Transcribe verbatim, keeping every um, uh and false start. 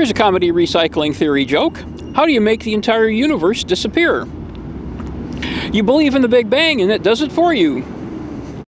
Here's a comedy recycling theory joke. How do you make the entire universe disappear? You believe in the Big Bang and it does it for you.